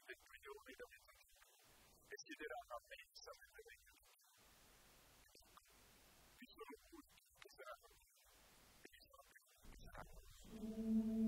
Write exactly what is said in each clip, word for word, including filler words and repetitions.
milioni da e chiederanno a mensa nel regno. Ci sono culti che saranno e ci sono quelli che saranno.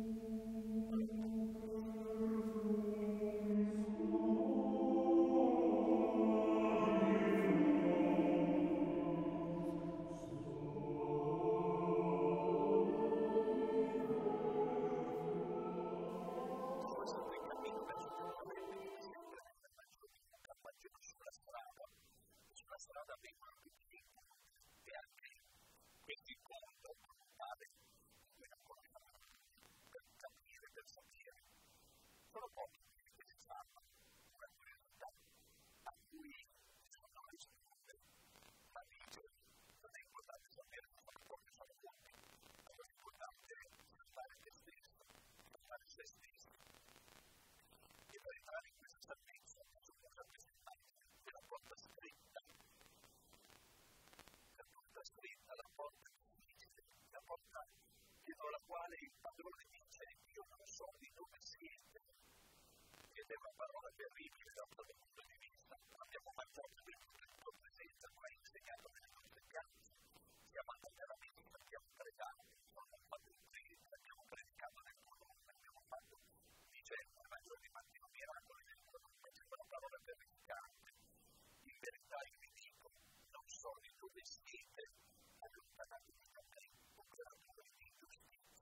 Strada ben più e anche questo incontro totale per capire, per sapere sono pochi che si fanno una curiosità a cui sono risponde ma dice non è importante sapere come sono tutti ma è importante fare se stesso fare se stesso e per entrare in questa salvezza bisogna rappresentare una porta scritta scritta la porta difficile, la porta dietro la quale il padrone dice io non so di dove siete ed è una parola terribile da un punto di vista abbiamo mangiato dentro la tua presenza tu hai insegnato nelle nostre case siamo andati alla messa abbiamo pregato abbiamo fatto un credo abbiamo predicato nel tuo nome abbiamo fatto dice una maggiore di mattino miracoli nel tuo nome c'è una parola terrificante in verità io vi dico non so di dove siete allontanatevi da me operatore di giustizia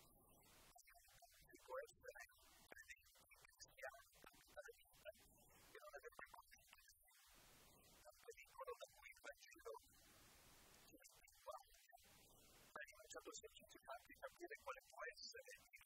si può essere credenti cristiani tutta la vita e non avete convinto dal pericolo da cui il Vangelo ci spinguaglia ma in un certo senso ci fa anche capire quale può essere il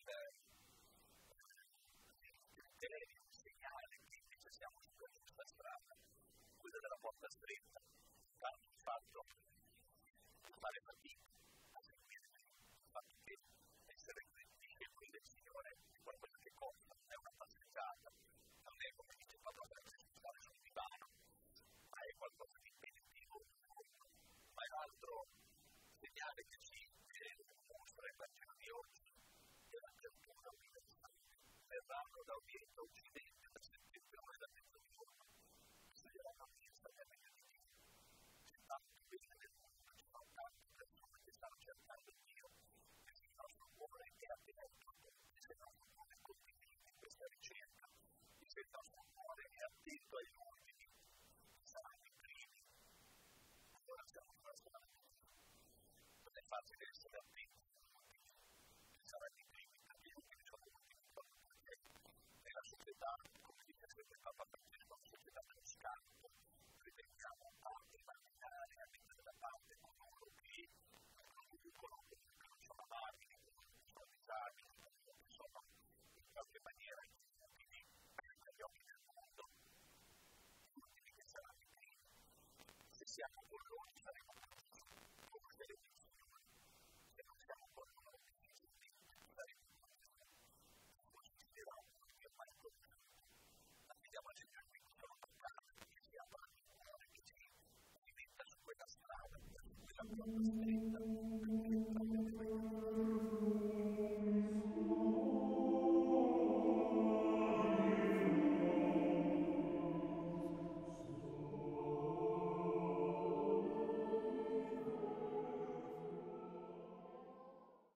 criterio, il segnale che invece siamo su questa strada quella della porta stretta tanto il fatto di fare fatica a seguire il fatto che essere credibile qui del Signore è qualcosa che costa, non è una passeggiata, non è come dice Padre Francesco stare sul divano, ma è qualcosa di impegnativo, ma è un altro segnale che ci mostra il Vangelo di oggi, che è l'apertura universale. Verranno da Oriente a Occidente, da settentrione e da mezzogiorno, saranno messa nel regno di Dio. C'è tanto bene nel mondo, ci sono tante persone che stanno cercando Dio, e se il nostro cuore è aperto, e se il nostro cuore condivide questa ricerca, e se il nostro cuore è attento agli ultimi, saranno i primi. Allora siamo in questa natura. Non è facile essere attenti agli ultimi, e saranno i primi, perché gli ultimi sono ultimi, perché nella società, come dice sempre Papa Francesco, una società dello scambio, riteniamo anche marginale a mettere da parte coloro che non producono, che non sono amabili, che sono disabili, che sono in qualche maniera inutili agli occhi del mondo, gli ultimi che saranno i primi. Se siamo con loro saremo tutti come delle visioni, se non siamo con loro saremo tutti così sarà un che mai conosciuto. Affidiamo al Signore che ci sono toccati, che ci aprono il cuore, che ci diventa su quella strada, quella porta stretta.